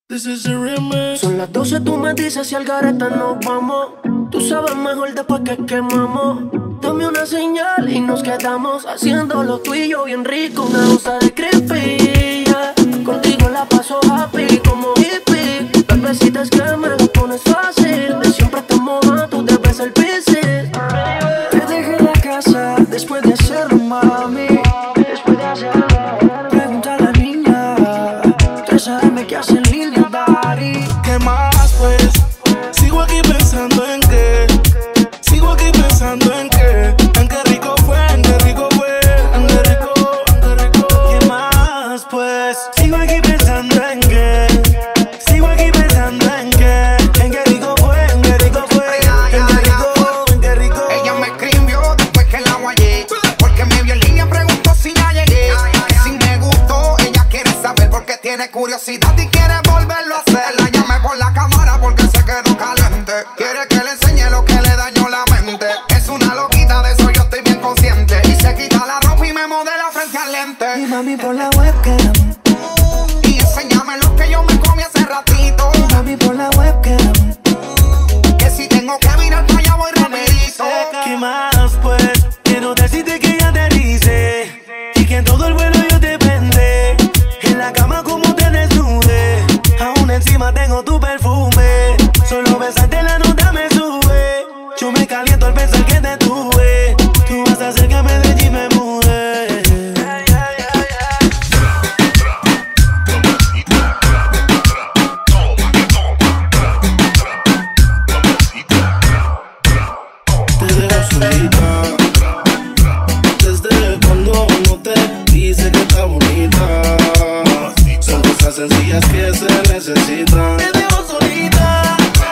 This is a remix. Son las 12, tú me dices si al gareta nos vamos. Tú sabes mejor después que quemamos. Dame una señal y nos quedamos haciéndolo tú y yo bien rico. Una onza de creepy, yeah. Contigo la paso happy como hippie. Bebecita es que me lo pones fácil. De siempre estamos a tú debes el piscis. Te dejé la casa después de hacerlo, mami. Después de hacerlo. Pregunta a la niña 3 AM que hace en línea, daddy. ¿Qué más pues? Sigo aquí pensando en qué. Sigo aquí pensando en qué. En qué rico fue, en qué rico fue. En qué rico, en qué rico. ¿Qué más pues? Sigo aquí pensando en qué. Sigo aquí pensando en qué. En qué rico fue, en qué rico fue. En qué rico, en qué rico. Ella me escribió después que la guayé, porque me vio en línea, preguntó si ya llegué. Que si me gustó, ella quiere saber porque tiene curiosidad y quiere volverlo a hacer. La llamé por la cámara porque se quedó caliente. Quiere que le enseñe lo que le dañó la mente. Es una loquita, de eso yo estoy bien consciente. Y se quita la ropa y me modela frente al lente. Y mami por la webcam. Y enséñame lo que yo me comí hace ratito. Y mami por la webcam. Que si tengo que mirar para allá voy rapidito. ¿Qué más pues? Quiero decirte que ya te dice y que en todo el vuelo yo te prendé. En la cama como te desnude. Aún encima tengo tu perfume. Solo besarte la nota me sube. Yo me caliento al pensar que te tuve. Tú vas a hacer que me deje y me mude. Te dejo solita. Desde cuando uno te dice que está bonita. Son cosas sencillas que se necesitan. Te dejo solita.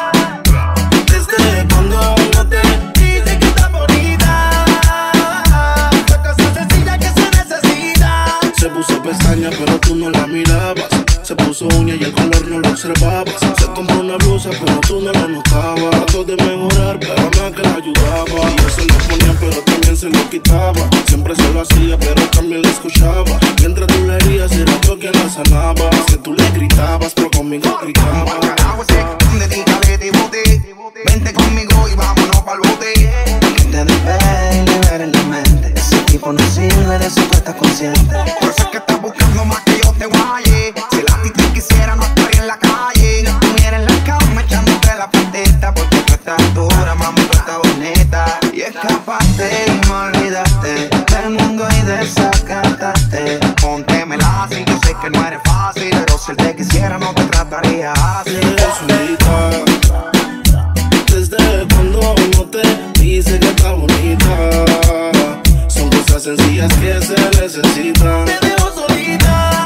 Desde cuando uno te dice que está bonita. Son cosas sencillas que se necesitan. Se puso pestaña pero tú no la mirabas. Se puso uña y el color no lo observabas. Se compró una blusa pero tú no la notabas. Trató de mejorar pero nada que la ayudaba. Y yo se lo ponía pero también se lo quitaba. Siempre se lo hacía pero también la escuchaba. Mientras tú le herías era yo quien la sanaba. Es que tú le gritabas pero conmigo gritaba. Carajo ese, donde ti calete y bote. Vente conmigo y vámonos pa'l bote. Que te despegue y libere la mente. Ese tipo no sirve, de eso tú estás consciente. Por eso es que estás buscando más que yo te guaye. Si la ti te quisiera no estaría en la calle. Estuviera en la cama echándote la patita. Porque tú estás dura, mami, tú estás bonita. Y escapaste y me olvidaste del mundo y desacataste. Póntemela así, yo sé que no eres fácil. Pero si él te quisiera no te trataría así. Solita. Desde cuando uno te dice que está bonita. Son cosas sencillas que se necesitan. Te dejo solita.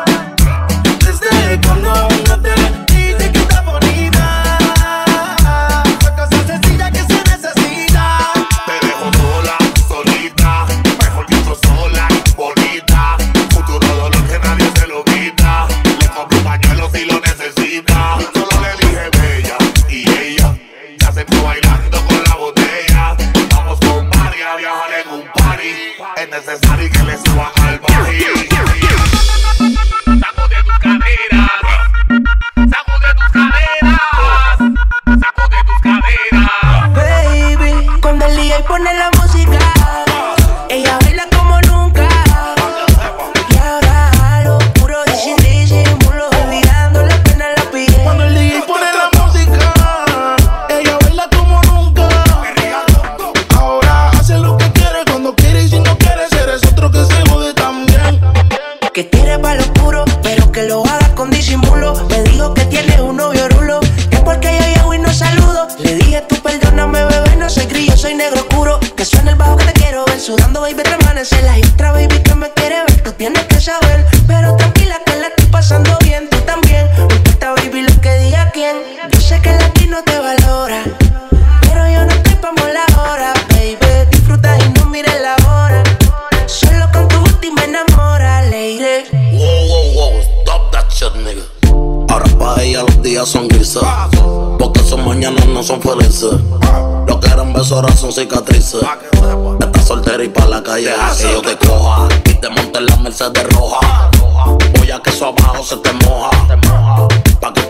Desde cuando uno te dice que está bonita. Son cosas sencillas que se necesitan. Te dejo sola, solita. Mejor dicho sola, bonita. Futuro dolor que nadie se lo quita. Le compro pañuelos si lo necesita. Solo le dije bella y ella se aceptó bailando con la botella. Vamos con Mari a viajar en un party. Es necesario que le suba al barril. Sacude tus caderas. Sacude tus caderas. Sacude tus caderas. Baby, cuando el DJ pone la música, ella baila como nunca. Y ahora lo puro disimulo, olvidando la pena en la piel. Cuando el DJ pone la música, ella baila como nunca. Ahora hace lo que quiere, cuando quiere y si no quiere, eres otro que se jode también. Que tire pa' lo oscuro, pero que lo haga con disimulo. Me dijo que tiene un novio rulo, que porque yo llego y no saludo. Le dije tú perdóname bebé, no soy grillo, soy negro oscuro. Que suena el bajo que te quiero ver, sudando baby te amanecer. La otra baby que me quiere ver, tú tienes que saber. Pero tranquila que la estoy pasando bien, tú también. No importa baby lo que diga quién. Yo sé que el latino te valora, pero yo no estoy pa' mola ahora. Baby, disfruta y no mires la hora. Solo con tu última me enamora, lady. Wow, stop that shit, nigga. Ahora pa' ella los días son grises, porque sus mañanas no son felices. Lo que eran besos ahora son cicatrices. Estás soltera y pa' la calle que yo te coja y te monte en la Mercedes roja. Voy a que eso abajo se te moja, pa' que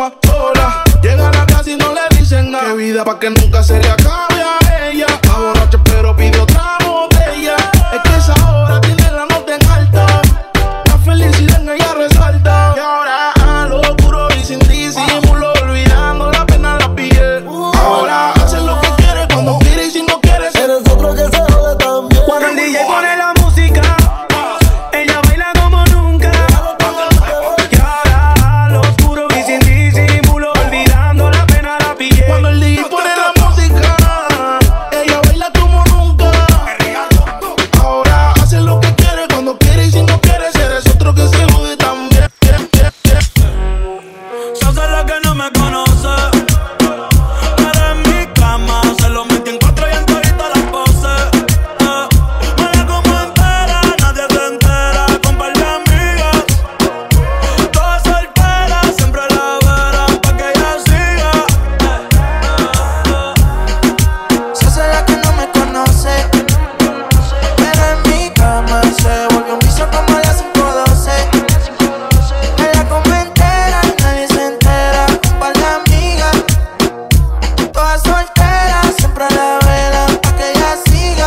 toma sola. Llega a la casa y no le dicen nada. Qué vida pa' que nunca se le acabe a ella. Está borracha pero pide otra botella. Es que esa hora tiene la nota en alta. La felicidad en ella resalta. Y ahora a lo oscuro y sin disimulo, olvidando la pena la pillé. Ahora hace lo que quiere cuando quiere y si no quiere. Eres otro que se jode también. Cuando el DJ pone la música, ella baila como nunca. Y ahora a lo oscuro y sin disimulo, olvidando la pena la pillé. Cuando el DJ pone la música, ella baila como nunca. Ahora hace lo que quiere cuando quiere y si no quiere. Eres otro que se jode también. Sos de la que no me conoce, pero en mi cama se lo metí en 4 y en todita las poses. Baila como entera, nadie se entera, con par de amigas. Todas solteras, siempre la verán pa' que ella siga. Sos de la que no me conoce, pero en mi cama se volvió un vicio como a las 5:12. Baila como entera, nadie se entera, un par de amigas. Todas solteras, siempre la velan pa' que ella siga.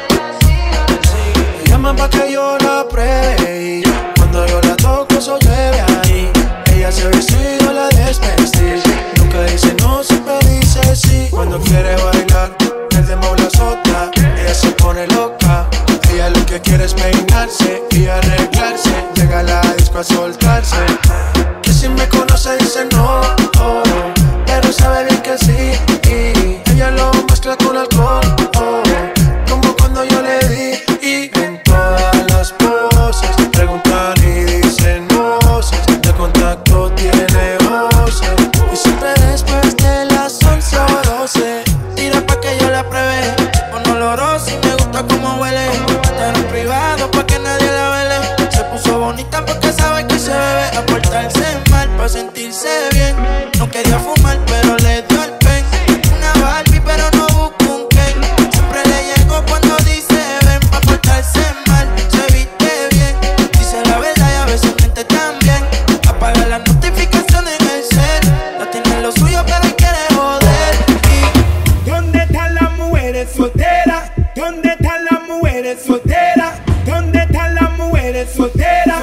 Llama pa' que yo la pruebe y cuando yo la toco eso llueve ahí. Ella se vestido la desvestir, nunca dice no, siempre dice sí. Cuando quiere bailar, el dembow la azota, ella se pone loca. Ella lo que quiere es peinarse y arreglarse, llega a la disco a soltarse. Que si me conoce dice no, oh, pero sabe bien que sí. Y ella lo mezcla con alcohol, oh, como cuando yo le di. Y en todas las poses preguntan y dicen voces, de contacto tiene voces. Y siempre después de las 11 o 12 tira pa' que yo la pruebe. Pon olorosa y me gusta como huele. Estar en privado pa' que nadie la vele. Se puso bonita porque sabe que se bebe. A portarse mal pa' sentirse bien. No quería fumar pero le dio el pen. Una Barbie pero no busco un Ken. Siempre le llego cuando dice ven. Pa' portarse mal, se viste bien. Dice la verdad y a veces miente también. Apaga las notificaciones en el cel. No tiene lo suyo pero él quiere joder. Y ¿dónde están las mujeres solteras? ¿Dónde están las mujeres solteras? ¿Dónde están las mujeres solteras?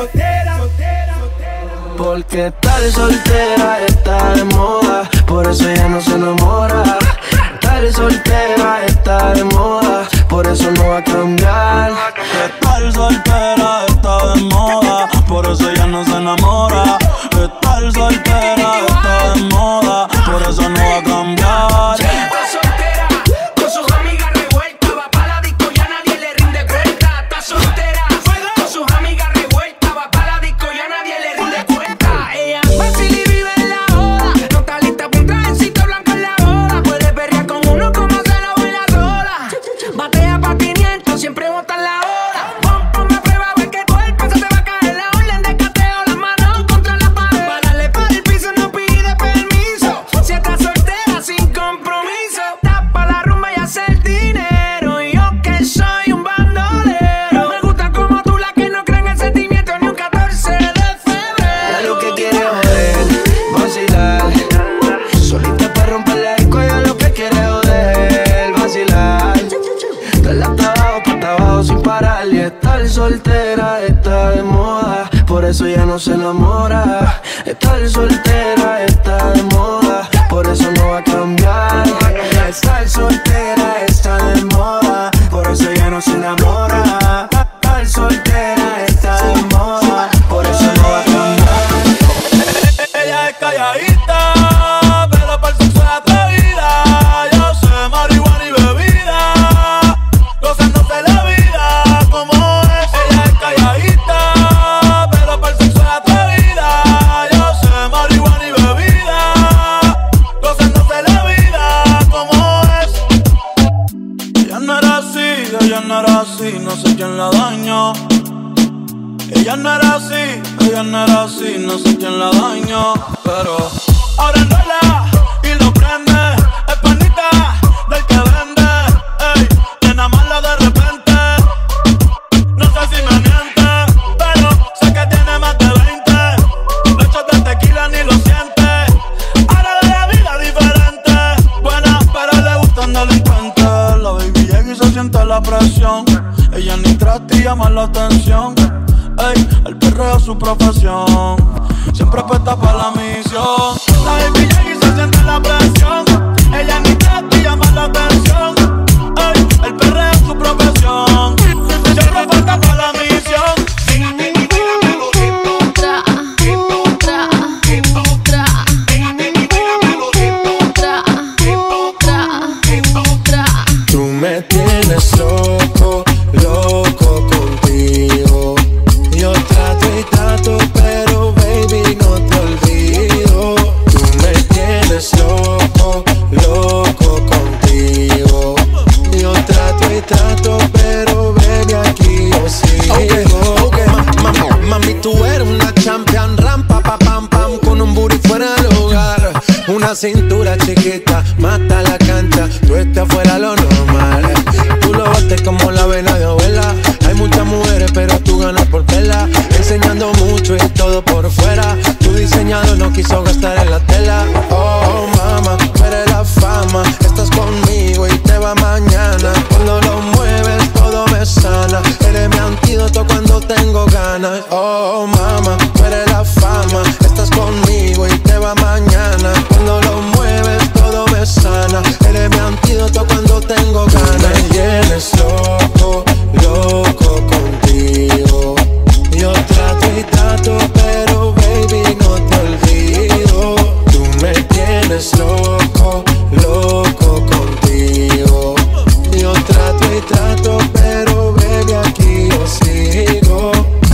Porque estar soltera está de moda, por eso ella no se enamora. Estar soltera está de moda, por eso no va a cambiar. Estar soltera está de moda, por eso ella no se enamora. Estar soltera está de moda, por eso no va a cambiar. Está soltera, con sus amigas revueltas, va pa' la disco y a nadie le rinde cuenta. Está soltera, con sus amigas revueltas, va pa' la disco y a nadie le rinde cuenta. Ella vacila y vive en la joda, no está lista pa' un trajecito blanco en la boda. Puede perrear con uno como se lo baila sola. Batea pa' 500, siempre bota en la hora. Ponme a prueba, a ver qué cuerpo se te va a caer. La orden de cateo, las manos contra la pared. Para darle para el piso no pide permiso. Si estás soltera sin compromiso, tapa la rumba y hace el dinero. Y yo que soy un bandolero, me gusta como tú, la que no cree en el sentimiento ni un 14 de febrero. Ya lo que quiere joder, vacilar. Solita para romper la disco, ella lo que quiere joder, vacilar. Dale hasta abajo sin parar. Y estar soltera está de moda, por eso ya no se enamora. Estar soltera está de moda, por eso no va a cambiar. Estar soltera está de moda, por eso ya no se enamora. Estar soltera está de moda, por eso no va a cambiar. Ella es calladita, pero por sexo es atrevida. Yo sé marihuana y bebida, gozándose la vida como es. Ella es calladita, pero por sexo es atrevida. Yo sé marihuana y bebida, gozándose la vida como es. Ella no era así, no sé quién la dañó. Ella no era así, no sé quién la dañó. Pero ahora enrola y lo prende, es panita del que vende. Ey, nena mala de repente, no sé si me miente, pero sé que tiene más de 20. Los shots de tequila ni lo siente. presión. Ella ni trata y llama la atención. Ey, el perreo es su profesión. Siempre apuesta para la misión. La baby llega y se siente la presión. Ella ni trata y llama la atención. Ey, el perreo es su profesión. Siempre apuesta para la misión. Tú me tienes loco, loco contigo. Yo trato y trato, pero baby no te olvido. Tú me tienes loco, loco contigo. Yo trato y trato, pero baby aquí yo sigo. Okay. Mami, tú eres una champion, rampa, pa, pam, pam, con un booty fuera del hogar. Una cintura chiquita, mata la cancha, tú estás fuera lo normal. Tú lo bates como la vena de abuela. Hay muchas mujeres, pero tú ganas por tela. Enseñando mucho y todo por fuera. Tu diseñador no quiso gastar en la tela. Oh, mama, tú eres la fama. Estás conmigo y te va mañana. Cuando lo mueves, todo me sana. Eres mi antídoto cuando tengo ganas. Oh, mama, tú eres la fama. Estás conmigo y te va mañana. Cuando lo mueves, todo me sana. Eres mi antídoto cuando tengo ganas. Me tienes loco, loco contigo. Yo trato y trato, pero baby no te olvido. Tú me tienes loco, loco contigo. Yo trato y trato, pero baby aquí yo sigo.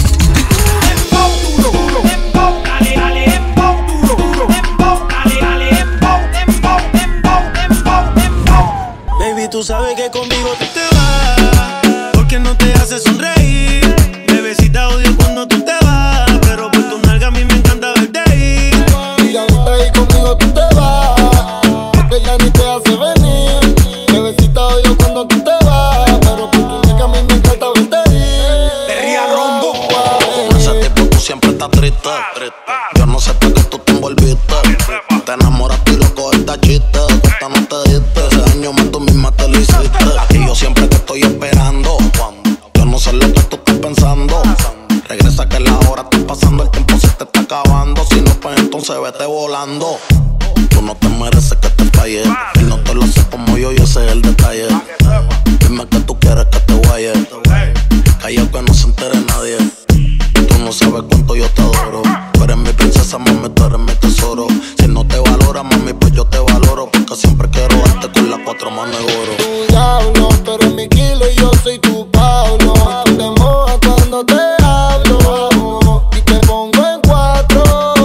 Baby, tú sabes que conmigo tú te vas, porque no te hace sonreír. Bebecita, odio cuando tú te vas, pero por tu nalga a mí me encanta verte ir. Y ahorita ahí conmigo tú te vas, porque ya ni te hace venir. Bebecita, odio cuando tú te vas, pero por tu nalga a mí me encanta verte ir. Perría rombo. Con ese tipo tú siempre estás triste. Yo no sé por qué tú te envolviste. Te enamoraste y loco esta chiste. Esta no te diste. Ese año más tú misma te lo hiciste. Y yo siempre te estoy esperando. Yo no sé lo que tú estás pensando. Regresa que la hora está pasando. El tiempo se te está acabando. Si no, pues entonces vete volando. Tú no te mereces que te falle. Y no te lo hace como yo y ese es el detalle. Dime que tú quieres que te guaye. Callao que no se entere nadie. Tú no sabes cuánto yo te adoro. Tú eres mi princesa, mami, tú eres mi tesoro. Si no te valora, mami, pues yo te valoro. Porque siempre quiero darte con las 4 manos de oro. Tu diablo, tú eres mi kilo y yo soy tu Pablo. Tú te mojas cuando te hablo y te pongo en 4.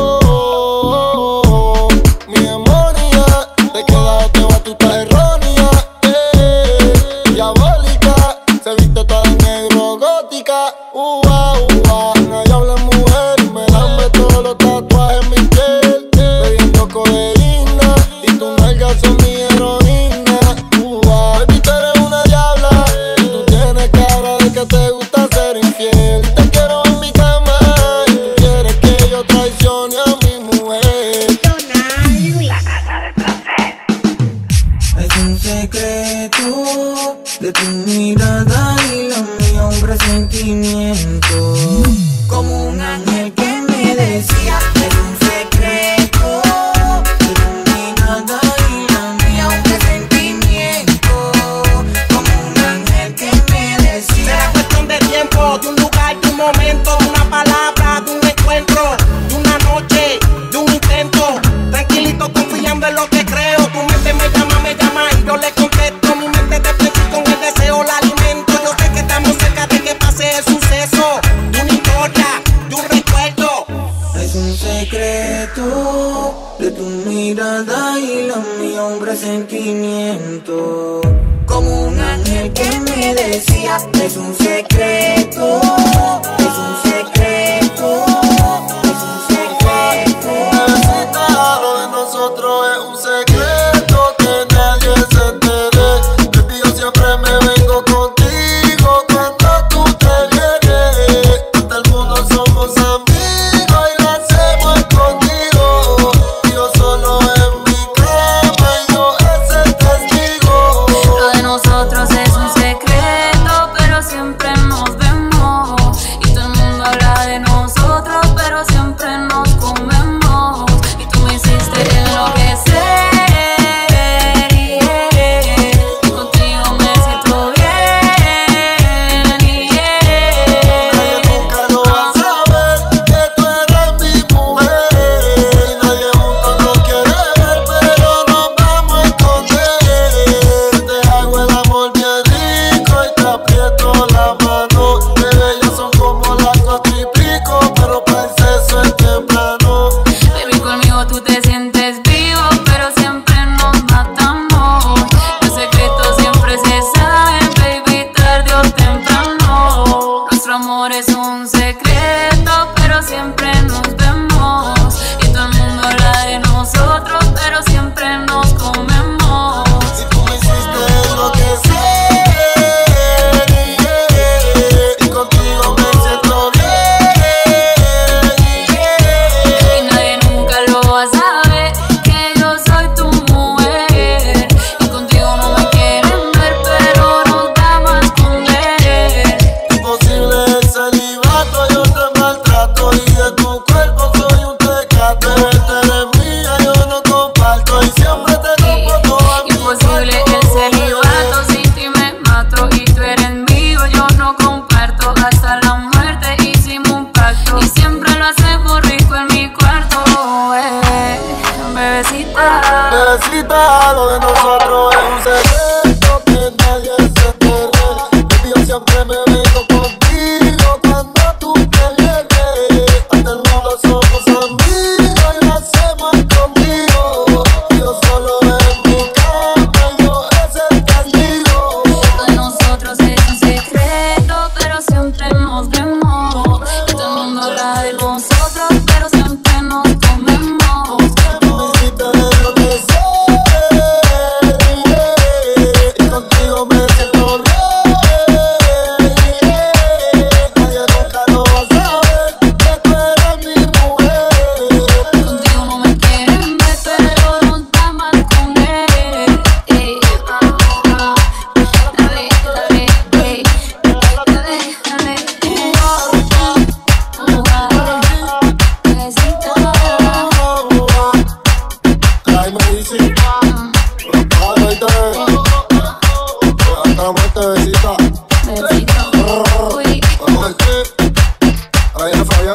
Mi demonia, te queda o te va, tú estás errónea. Diabólica, se viste toda en negro, gótica. Nadie habla mujer y me lambe todos los tatuajes en mi piel. Bebiendo codeína y tus nalgas son mi heroína. Baby, tú eres una diabla y tú tienes cara de que te gusta ser infiel. Te quiero en mi cama y tú quieres que yo traicione a mi mujer. La casa de placer. Es un secreto de tu mirada y la mía, un presentimiento. Como un ángel que me decía, es un secreto de tu mirada y la mía, un presentimiento. Como un ángel que me decía. Será cuestión de tiempo, de un lugar, de un momento, de una palabra, de un encuentro, de una noche, de un intento. Tranquilito, confiando en lo que creo. Tu mente me llama y yo le contesto. Mi mente te piensa y con el deseo la alimento. Yo sé que estamos cerca de que pase el suceso, de una historia, de un recuerdo. Es un secreto de tu mirada y la mía, un presentimiento. Como un ángel que me decía, es un secreto, es un secreto, es un secreto. Lo de nosotros es un secreto que nadie se entere. Baby, yo siempre me vengo contigo cuando tú te vienes. Hasta el mundo somos amigos y lo hacemos escondido. Yo solo en mi cama y yo es el testigo. Lo de nosotros es un secreto lo de nosotros es un secreto que nadie se entere. Baby, yo siempre me vengo contigo cuando tú te vienes. Hasta el mundo somos amigos y lo hacemos conmigo. Yo solo en mi cama, yo es el castigo. De nosotros es un secreto, pero siempre nos vemos. Y todo el mundo habla de nosotros, pero siempre nos comemos. Tú me hiciste enloquecer, y contigo me siento bien. Nadie nunca lo va a saber que tú eres mi mujer. Contigo no me quieren ver, pero no está mal con él. Dale, dale, dale, Ay, me dice, hasta muerte, besita. Ahí la falla.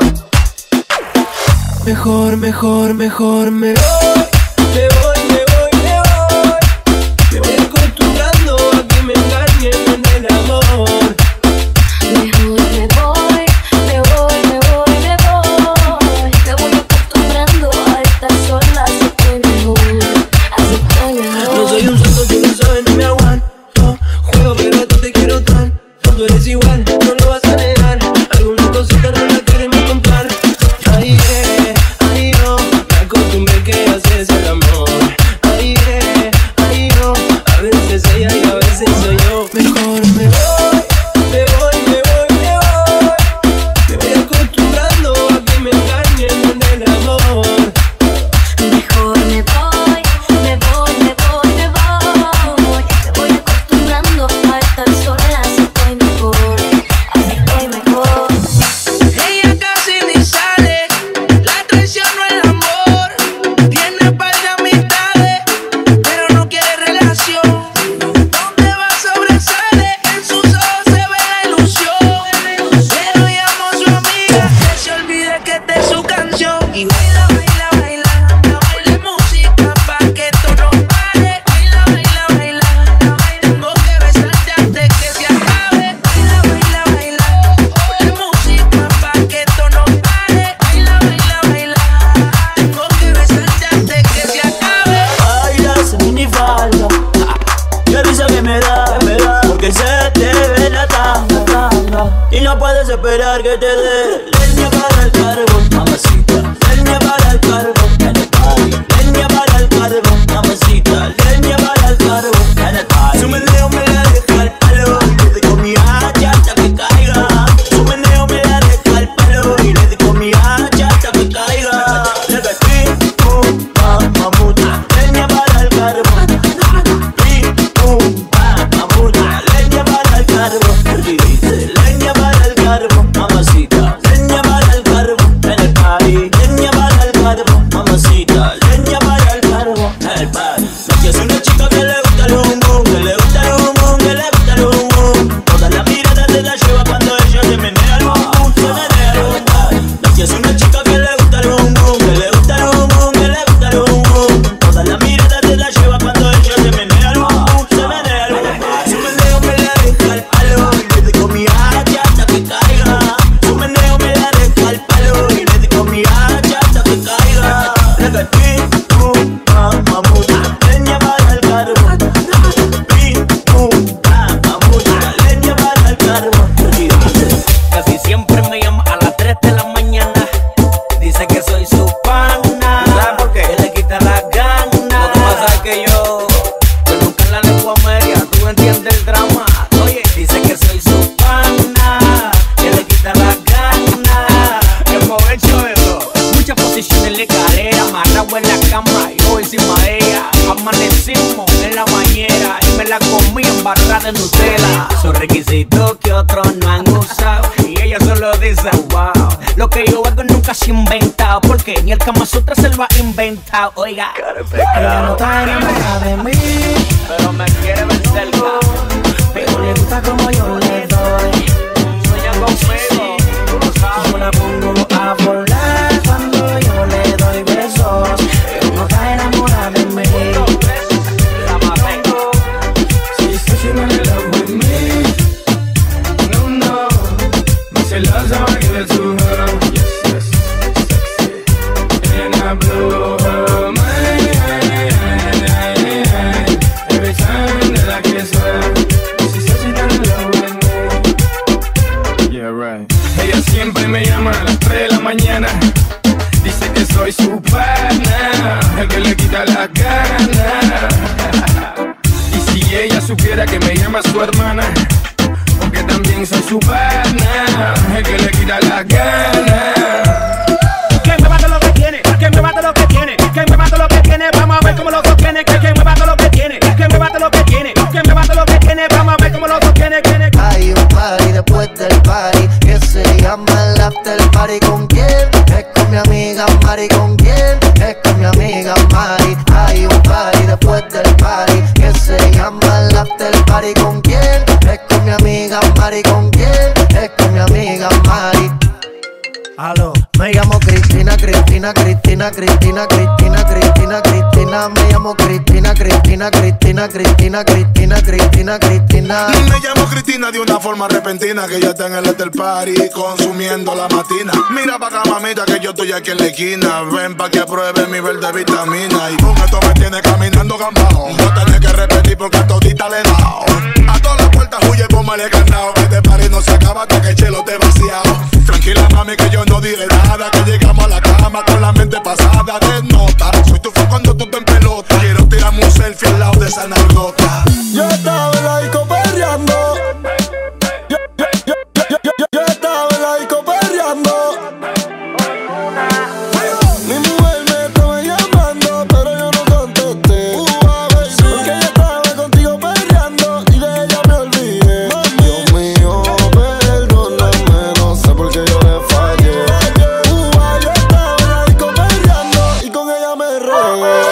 Mejor, mejor, mejor me voy. Me voy, me voy, me voy. Me voy acostumbrando a que me engañen en el amor. Mejor me voy, me voy, me voy, me voy. Me voy acostumbrando a estar sola, así estoy mejor, así estoy mejor. No soy un santo, tú lo sabes, no me aguanto. Juego, pero tú te quiero tanto. Tú eres igual, no lo vas a negar. Alguna cosita no la queremos contar. Ay, no, me acostumbré que haces el amor. Ay, no, a veces ella y a veces soy yo. Mejor me voy, me voy, me voy, me voy. Me voy acostumbrando a que me engañen en el amor. Mejor me voy, me voy, me voy, me voy. Me voy acostumbrando a estar sola, así estoy mejor, así estoy mejor. Ella casi ni sale, la traición no el amor. Tiene par de amistades, pero no quiere relación. Donde va sobresale, en sus ojos se ve la ilusión. Pero llamo a su amiga, que se olvide que esta es su canción. Y baila, baila, baila, baila música pa' que esto no pare. Baila, baila, baila, tengo que besarte antes que se acabe. Baila, baila, baila, baila música pa' que esto no pare. Baila, baila, baila, tengo que besarte antes que se acabe. Baila esa minifalda, qué risa que me da, porque se te ve la tanga, y no puedes esperar que te dé leña para el carbón, mamacita. Leña para el carbón, en el party. Leña para el carbón, mamacita. Leña para el carbón, en el party. Su meneo me la deja al palo, le dejo mi hacha hasta que caiga. Su meneo me la deja al palo, y le dejo mi hacha hasta que caiga. Le metí, pum, pam, mamuta. Leña para el carbón. Pim, pum, pam, mamuta. Leña para el carbón. Y dice, leña para el carbón, mamacita. Leña para el carbón, en el party. Leña para el carbón, mamacita. Leña para el carbón, en el party. Aquí es una chica que le gusta el hum hum, que le gusta el hum hum, que le gusta el hum hum. Toda la mirada te la lleva cuando ella se menea el hum hum, se menea el hum hum. Aquí es una chica que le gusta el hum hum, que le gusta el hum hum, que le gusta el hum hum. Toda la mirada te la lleva cuando ella se menea el hum hum, se menea el hum hum. Su meneo me la deja al palo, y le dejo mi hacha hasta que caiga. Su meneo me la deja al palo, y le dejo mi hacha hasta que caiga. Pim, pum, pam, mamuta. Leña para el carbón. Pim, pum, pam, mamuta. Leña para el carbón. Y dice, Casi siempre me llama a las 3 de la mañana. Dice que soy su pana. ¿Sabes por qué? Que le quita las ganas. Lo que pasa es que yo nunca en la lengua media. Tú entiendes el drama. Oye, dice que soy su pana. Que le quita las ganas. Hemos hecho eso. Muchas posiciones en la escalera. Amarrado en la cama y yo encima de ella. Amanecimos en la bañera y me la comí embarrada de Nutella. Son requisitos que otros no han usado y ella solo dice wow. Lo que yo hago nunca se ha inventado, porque ni el Kama Sutra se lo ha inventado. Oiga, ella no está enamorada de mí, pero me quiere ver cerca. pero le gusta como yo le doy. Sueña conmigo, tú lo sabes. Yo la pongo a volar cuando yo le doy besos. Ella no está enamorada de mí, me llama a las 3 de la mañana. Dice que soy su pana, el que le quita la gana. Y si ella supiera que me llama su hermana, porque también soy su pana, el que le quita la gana. Que me mate lo que tiene, que me mate lo que tiene, que me mate lo que tiene, vamos a ver cómo lo sostiene, que me mate lo que tiene, que me mate lo que tiene, que me mate lo que tiene, vamos a ver cómo lo sostiene. Hay un party después del party que se llama el after party. ¿Con quién? Es con mi amiga Mari. ¿Con quién? Es con mi amiga Mari. Hay un party después del party que se llama el after party. ¿Con quién? Es con mi amiga Mari. ¿Con quién? Es con mi amiga Mari. Aló, me llamo Cristina, Cristina, Cristina, Cristina, Cristina, Cristina, Cristina. Me llamo Cristina, Cristina, Cristina, Cristina, Cristina, Cristina, Cristina. Me llamo Cristina de una forma repentina, que ya está en el after party consumiendo la matina. Mira pa' acá, mamita, que yo estoy aquí en la esquina. Ven pa' que apruebe mi verde vitamina. Y con esto me tiene caminando gambao. No tenés que repetir porque a todita le he dado. A todas las puertas huye, póngale candado. Que este party no se acaba hasta que el chelo te vaciado. Tranquila, mami, que yo no diré nada, que llegamos a la cama con la mente pasada de nota. Soy tu fan cuando tú te en pelota. Quiero tirarme un selfie al lado de esa nalgota. Yo estaba en la disco perreando. Yo estaba en la disco perreando. Mi mujer me estaba llamando, pero yo no contesté. Porque yo estaba contigo perreando y de ella me olvidé. Dios mío, perdóname, no sé por qué yo le fallé. Yo estaba en la disco perreando y con ella me regué.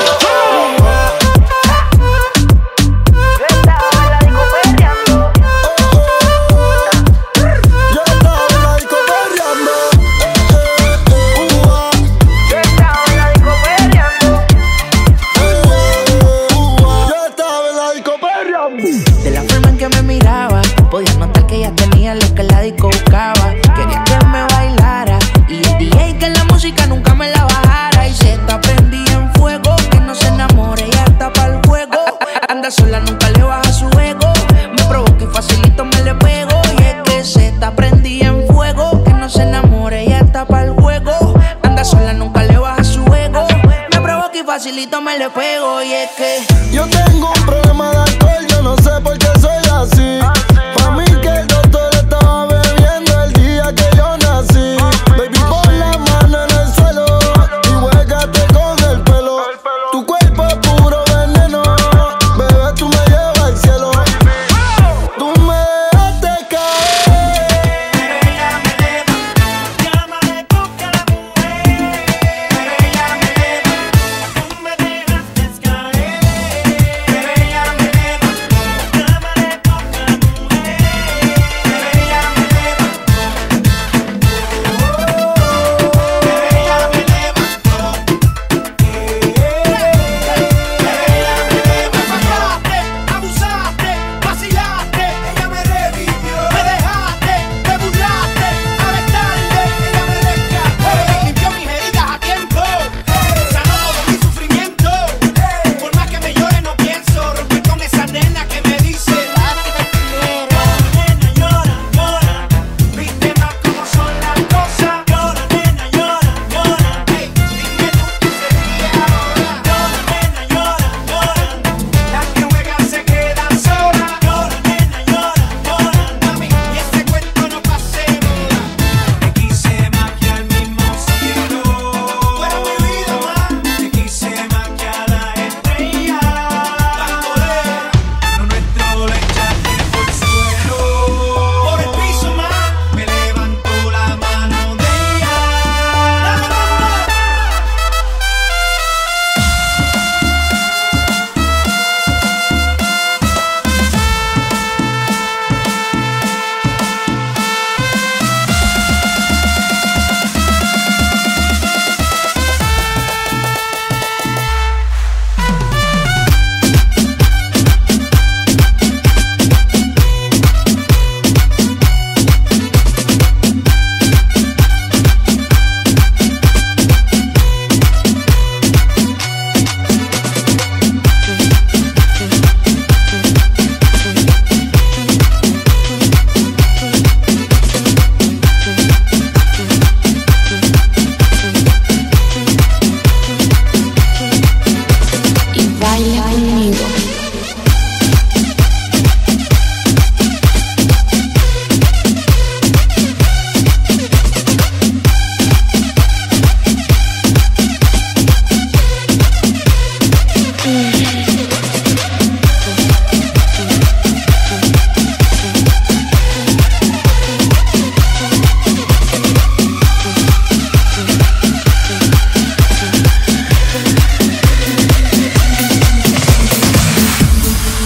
De la forma en que me miraba, podía notar que ella tenía lo que la disco buscaba. Quería que me bailara y el DJ que la música nunca me la bajara. Y se está prendida en fuego, que no se enamore, ella está pa'l juego. Anda sola, nunca le baja su ego. Me provoca y facilito me le pego. Y es que se está prendida en fuego, que no se enamore, ella está pa'l juego. Anda sola, nunca le baja su ego. Me provoca y facilito me le pego. Y es que yo tengo un problema de alcohol, yo no sé por qué soy así. Pa' mí que el doctor estaba bebiendo el día que yo nací. Baby, pon la mano en el suelo y juégate con el pelo. Tu cuerpo es puro veneno, bebé, tú me llevas al cielo. Tú me dejaste caer. Ella me eleva, llámame porque la mujer. Ella me eleva, tú me dejaste caer. Ella me eleva, llámame porque la mujer.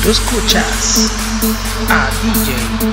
Tú escuchas a DJ